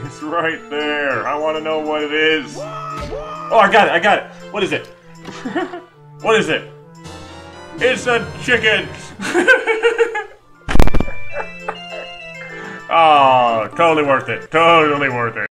It's right there. I want to know what it is. Oh, I got it. What is it? What is it? It's a chicken. Oh, totally worth it. Totally worth it.